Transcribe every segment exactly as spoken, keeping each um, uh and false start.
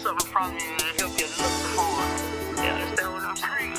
something from you and help you look for it. You understand what I'm saying?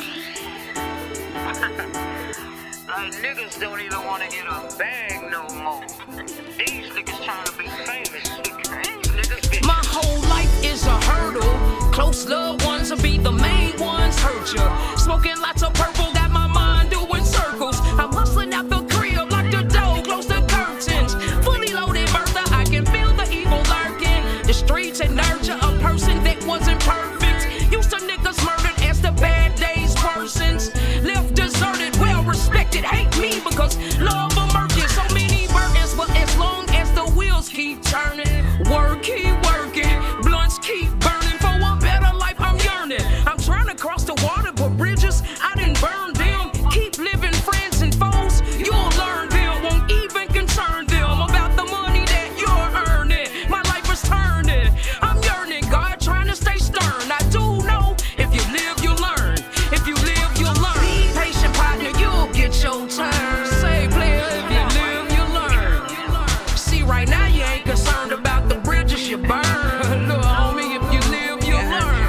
Like, niggas don't even want to get a bag no more. These niggas trying to be famous. These niggas be... My whole life is a hurdle. Close loved ones will be the main ones hurt you. Smoking lots of purple, got my mind doing circles. I'm hustling out the crib like the door, close the curtains. Fully loaded Bertha, I can feel the evil lurking. The streets and nurture a person that wasn't perfect. Used to niggas murdered as the bad days worsens. Left deserted, well respected, hate me because love emerges. So many burdens, but as long as the wheels keep turning, work keep working, blunts keep burning. For a better life I'm yearning. I'm trying to cross the water, but bridges I didn't burn them. Keep living friends and foes, you'll learn them. Won't even concern them about the money that you're earning. My life is turning, I'm yearning. God trying to stay stern. I do know if you live you learn. If you live you learn. Be patient partner, you'll get your turn. Say player, if you live you learn. See right now you ain't concerned about the bridges you burn. Look homie, if you live you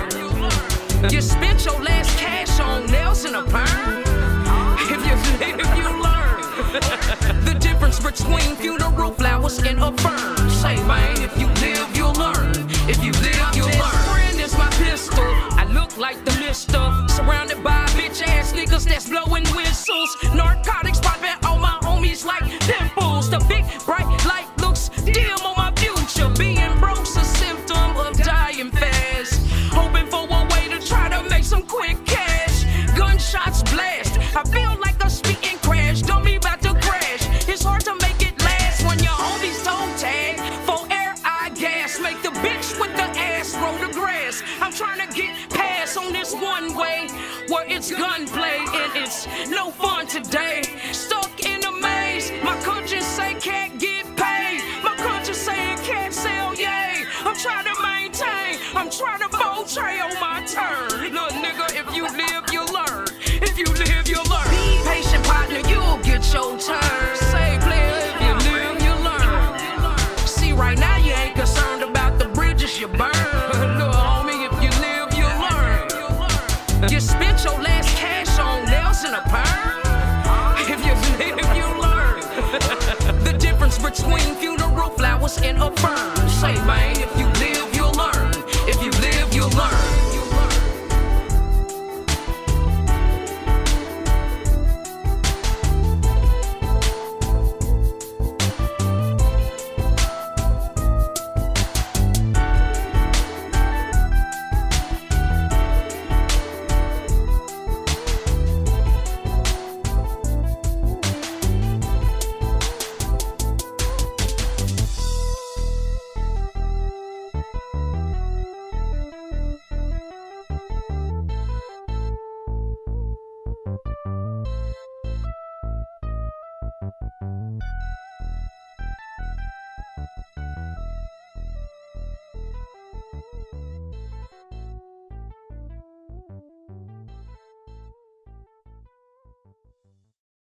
learn. You spent your last cash on nails and a perm. If you live you learn. The difference between funeral flowers and a fern. Say man, if you live you learn. If you live you learn. Friend is my pistol. I look like the mister. Surrounded by bitch ass niggas that's blowing whistles. Narcotics popping on my homies like pimples. The big bright light looks dim on my future. Being broke's a symptom of dying fast. Hoping for a way to try to make some quick cash. Gunshots blast. I feel like a speeding crash. Dummy about to crash. It's hard to make it last when your homies toe tag. For air I gas. Make the bitch with the ass roll the grass. I'm trying to get past on this one way where it's gunplay and it's no fun today. Stuck in a maze. My conscience say can't get paid. My conscience say it can't sell, yay. I'm trying to maintain. I'm trying to portray on my turn. Little nigga, if you live, you learn. If you live, you learn. Be patient, partner, you'll get your turn. Say player, if you live, you learn. See right now you ain't concerned about the bridges you burn. Little homie, if you live, you learn. You spent your last cash on nails and a perm. If you live, you learn. The difference between funeral flowers and a fern. Say man, if you